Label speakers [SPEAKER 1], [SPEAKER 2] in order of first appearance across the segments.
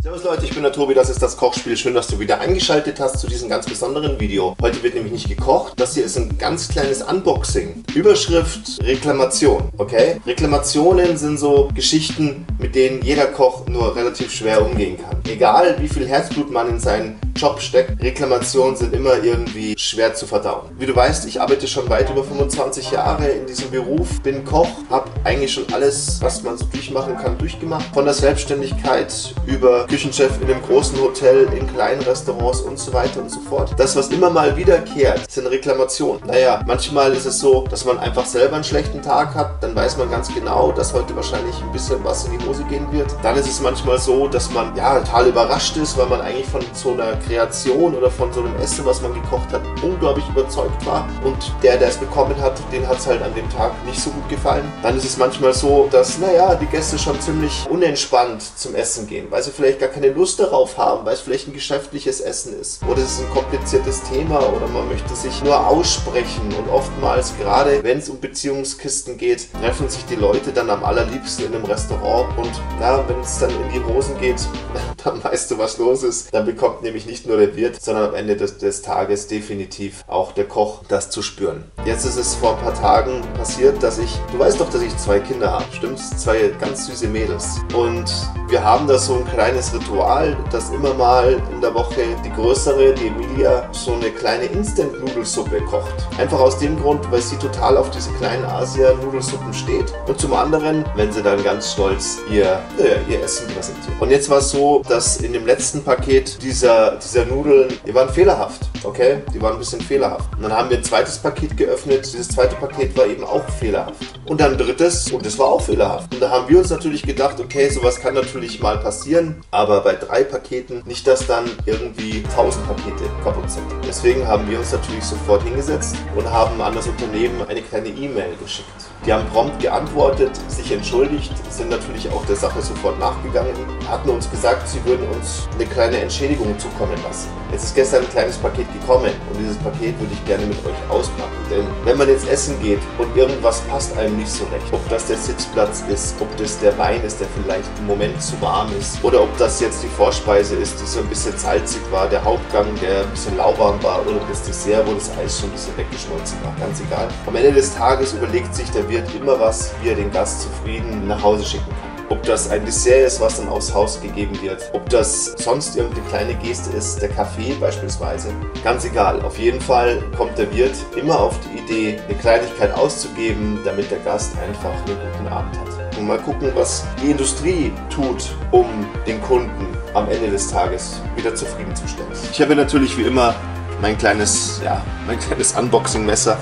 [SPEAKER 1] Servus Leute, ich bin der Tobi, das ist das Kochspiel. Schön, dass du wieder eingeschaltet hast zu diesem ganz besonderen Video. Heute wird nämlich nicht gekocht, das hier ist ein ganz kleines Unboxing. Überschrift Reklamation, okay? Reklamationen sind so Geschichten, mit denen jeder Koch nur relativ schwer umgehen kann. Egal wie viel Herzblut man in seinen Job steckt, Reklamationen sind immer irgendwie schwer zu verdauen. Wie du weißt, ich arbeite schon weit über 25 Jahre in diesem Beruf, bin Koch, habe eigentlich schon alles, was man so durchmachen kann, durchgemacht. Von der Selbstständigkeit über Küchenchef in einem großen Hotel, in kleinen Restaurants und so weiter und so fort. Das, was immer mal wiederkehrt, sind Reklamationen. Naja, manchmal ist es so, dass man einfach selber einen schlechten Tag hat, dann weiß man ganz genau, dass heute wahrscheinlich ein bisschen was in die Hose gehen wird. Dann ist es manchmal so, dass man ja total überrascht ist, weil man eigentlich von so einer Kreation oder von so einem Essen, was man gekocht hat, unglaublich überzeugt war und der es bekommen hat, den hat es halt an dem Tag nicht so gut gefallen. Dann ist es manchmal so, dass, naja, die Gäste schon ziemlich unentspannt zum Essen gehen, weil sie vielleicht gar keine Lust darauf haben, weil es vielleicht ein geschäftliches Essen ist oder es ist ein kompliziertes Thema oder man möchte sich nur aussprechen und oftmals, gerade wenn es um Beziehungskisten geht, treffen sich die Leute dann am allerliebsten in einem Restaurant und na, wenn es dann in die Hosen geht, dann weißt du, was los ist. Dann bekommt nämlich nicht nur der Wirt, sondern am Ende des Tages definitiv auch der Koch das zu spüren. Jetzt ist es vor ein paar Tagen passiert, dass du weißt doch, dass ich 2 Kinder habe, stimmt's? 2 ganz süße Mädels. Und wir haben da so ein kleines Ritual, dass immer mal in der Woche die größere, die Emilia, so eine kleine Instant-Nudelsuppe kocht. Einfach aus dem Grund, weil sie total auf diese kleinen Asia-Nudelsuppen steht. Und zum anderen, wenn sie dann ganz stolz ihr Essen präsentiert. Und jetzt war es so, dass in dem letzten Paket dieser Nudeln, die waren fehlerhaft, okay? Die waren ein bisschen fehlerhaft. Und dann haben wir ein zweites Paket geöffnet, dieses zweite Paket war eben auch fehlerhaft. Und dann ein drittes und das war auch fehlerhaft. Und da haben wir uns natürlich gedacht, okay, sowas kann natürlich mal passieren, aber bei 3 Paketen nicht, dass dann irgendwie 1000 Pakete kaputt sind. Deswegen haben wir uns natürlich sofort hingesetzt und haben an das Unternehmen eine kleine E-Mail geschickt. Die haben prompt geantwortet, sich entschuldigt, sind natürlich auch der Sache sofort nachgegangen, hatten uns gesagt, sie würden uns eine kleine Entschädigung zukommen lassen. Jetzt ist gestern ein kleines Paket gekommen und dieses Paket würde ich gerne mit euch auspacken. Denn wenn man jetzt essen geht und irgendwas passt einem nicht so recht, ob das der Sitzplatz ist, ob das der Wein ist, der vielleicht im Moment zu warm ist, oder ob das jetzt die Vorspeise ist, die so ein bisschen salzig war, der Hauptgang, der ein bisschen lauwarm war, oder das Dessert, wo das Eis schon ein bisschen weggeschmolzen war, ganz egal. Am Ende des Tages überlegt sich der Wirt immer was, wie er den Gast zufrieden nach Hause schicken kann. Ob das ein Dessert ist, was dann aufs Haus gegeben wird, ob das sonst irgendeine kleine Geste ist, der Kaffee beispielsweise, ganz egal. Auf jeden Fall kommt der Wirt immer auf die Idee, eine Kleinigkeit auszugeben, damit der Gast einfach einen guten Abend hat. Und mal gucken, was die Industrie tut, um den Kunden am Ende des Tages wieder zufriedenzustellen. Ich habe natürlich wie immer mein kleines Unboxing-Messer.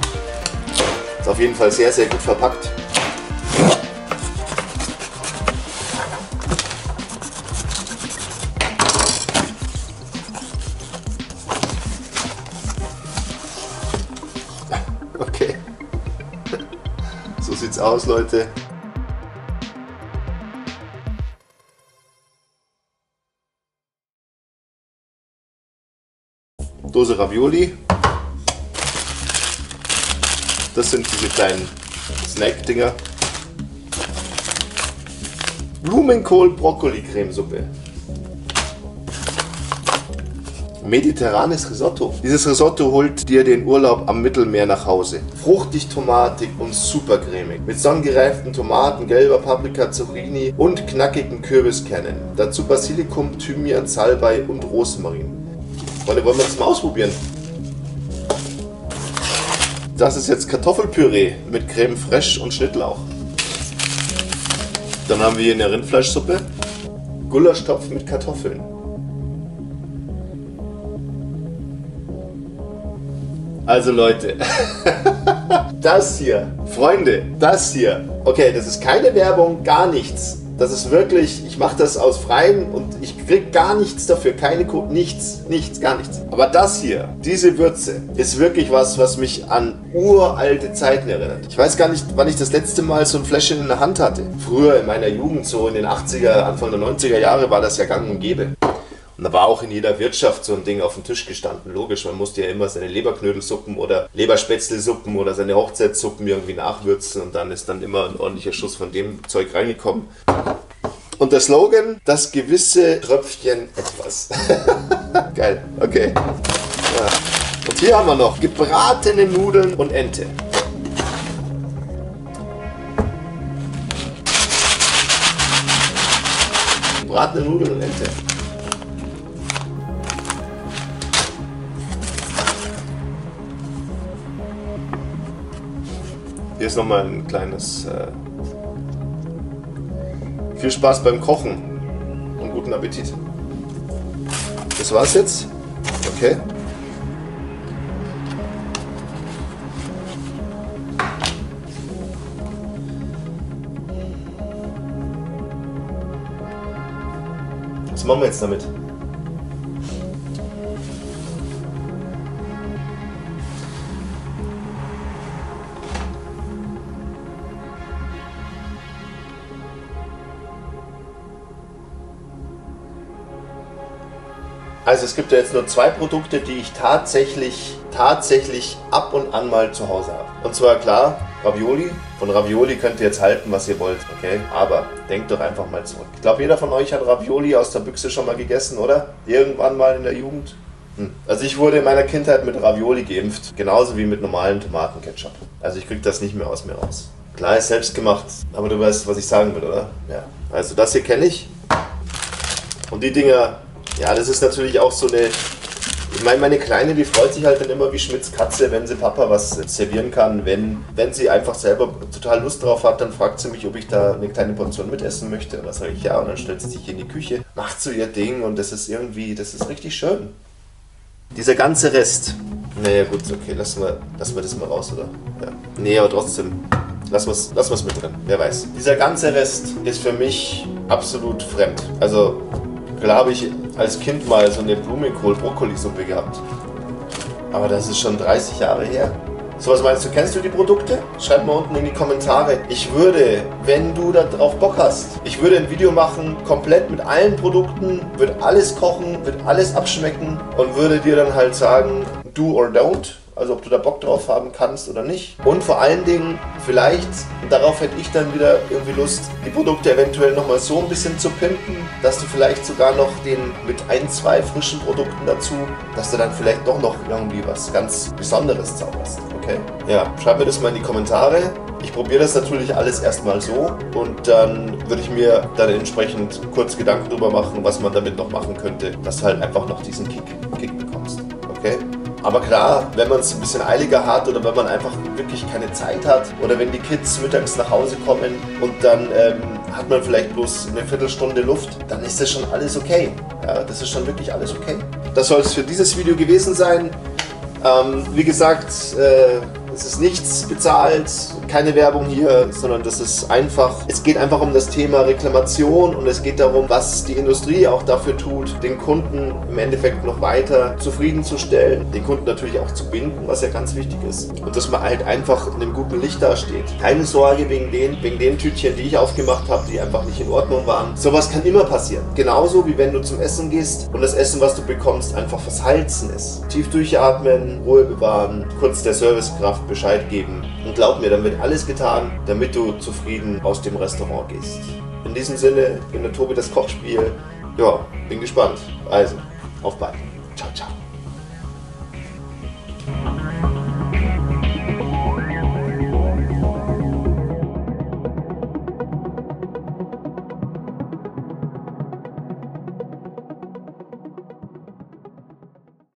[SPEAKER 1] Ist auf jeden Fall sehr, sehr gut verpackt. Okay. So sieht's aus, Leute. Dose Ravioli. Das sind diese kleinen Snack-Dinger. Blumenkohl-Brokkoli-Cremesuppe. Mediterranes Risotto. Dieses Risotto holt dir den Urlaub am Mittelmeer nach Hause. Fruchtig, tomatig und super cremig. Mit sonnengereiften Tomaten, gelber Paprika, Zucchini und knackigen Kürbiskernen. Dazu Basilikum, Thymian, Salbei und Rosmarin. Freunde, wollen wir das mal ausprobieren? Das ist jetzt Kartoffelpüree mit Creme fraiche und Schnittlauch. Dann haben wir hier eine Rindfleischsuppe. Gulaschtopf mit Kartoffeln. Also Leute, das hier, Freunde, das hier. Okay, das ist keine Werbung, gar nichts. Das ist wirklich, ich mache das aus Freien und ich krieg gar nichts dafür, nichts, gar nichts. Aber das hier, diese Würze, ist wirklich was mich an uralte Zeiten erinnert. Ich weiß gar nicht, wann ich das letzte Mal so ein Fläschchen in der Hand hatte. Früher in meiner Jugend, so in den 80er, Anfang der 90er Jahre, war das ja gang und gäbe. Und da war auch in jeder Wirtschaft so ein Ding auf dem Tisch gestanden. Logisch, man musste ja immer seine Leberknödelsuppen oder Leberspätzlesuppen oder seine Hochzeitssuppen irgendwie nachwürzen und dann ist dann immer ein ordentlicher Schuss von dem Zeug reingekommen. Und der Slogan, das gewisse Tröpfchen etwas. Geil, okay. Ja. Und hier haben wir noch gebratene Nudeln und Ente. Gebratene Nudeln und Ente. Hier ist nochmal ein kleines viel Spaß beim Kochen und guten Appetit. Das war's jetzt. Okay. Was machen wir jetzt damit? Also es gibt ja jetzt nur 2 Produkte, die ich tatsächlich ab und an mal zu Hause habe. Und zwar klar, Ravioli. Von Ravioli könnt ihr jetzt halten, was ihr wollt, okay? Aber denkt doch einfach mal zurück. Ich glaube, jeder von euch hat Ravioli aus der Büchse schon mal gegessen, oder? Irgendwann mal in der Jugend? Also ich wurde in meiner Kindheit mit Ravioli geimpft, genauso wie mit normalem Tomatenketchup. Also ich kriege das nicht mehr aus mir raus. Klar, ist selbst gemacht, aber du weißt, was ich sagen will, oder? Ja. Also das hier kenne ich. Und die Dinger... Ja, das ist natürlich auch so eine... Ich meine, meine Kleine, die freut sich halt dann immer wie Schmitz Katze, wenn sie Papa was servieren kann. Wenn sie einfach selber total Lust drauf hat, dann fragt sie mich, ob ich da eine kleine Portion mitessen möchte. Und dann sage ich ja, und dann stellt sie sich in die Küche, macht so ihr Ding und das ist irgendwie, das ist richtig schön. Dieser ganze Rest... Naja gut, okay, lassen wir das mal raus, oder? Ja. Nee, aber trotzdem, lassen wir's mit drin, wer weiß. Dieser ganze Rest ist für mich absolut fremd. Also... Klar habe ich als Kind mal so eine Blumenkohl-Brokkoli-Suppe gehabt. Aber das ist schon 30 Jahre her. So, was meinst du? Kennst du die Produkte? Schreib mal unten in die Kommentare. Ich würde, wenn du da drauf Bock hast, ich würde ein Video machen, komplett mit allen Produkten, würde alles kochen, würde alles abschmecken und würde dir dann halt sagen, do or don't. Also ob du da Bock drauf haben kannst oder nicht. Und vor allen Dingen, vielleicht, darauf hätte ich dann wieder irgendwie Lust, die Produkte eventuell nochmal so ein bisschen zu pimpen, dass du vielleicht sogar noch den mit 1, 2 frischen Produkten dazu, dass du dann vielleicht doch noch irgendwie was ganz Besonderes zauberst. Okay? Ja, schreib mir das mal in die Kommentare. Ich probiere das natürlich alles erstmal so und dann würde ich mir dann entsprechend kurz Gedanken drüber machen, was man damit noch machen könnte, dass du halt einfach noch diesen Kick bekommst. Okay? Aber klar, wenn man es ein bisschen eiliger hat oder wenn man einfach wirklich keine Zeit hat oder wenn die Kids mittags nach Hause kommen und dann hat man vielleicht bloß eine Viertelstunde Luft, dann ist das schon alles okay. Ja, das ist schon wirklich alles okay. Das soll es für dieses Video gewesen sein. Wie gesagt, es ist nichts bezahlt, keine Werbung hier, sondern das ist einfach, es geht einfach um das Thema Reklamation und es geht darum, was die Industrie auch dafür tut, den Kunden im Endeffekt noch weiter zufriedenzustellen, den Kunden natürlich auch zu binden, was ja ganz wichtig ist. Und dass man halt einfach in einem guten Licht dasteht. Keine Sorge wegen den Tütchen, die ich aufgemacht habe, die einfach nicht in Ordnung waren. Sowas kann immer passieren. Genauso wie wenn du zum Essen gehst und das Essen, was du bekommst, einfach versalzen ist. Tief durchatmen, Ruhe bewahren, kurz der Servicekraft Bescheid geben und glaub mir, dann wird alles getan, damit du zufrieden aus dem Restaurant gehst. In diesem Sinne, ich bin der Tobi, das Kochspiel. Ja, bin gespannt. Also, auf bald.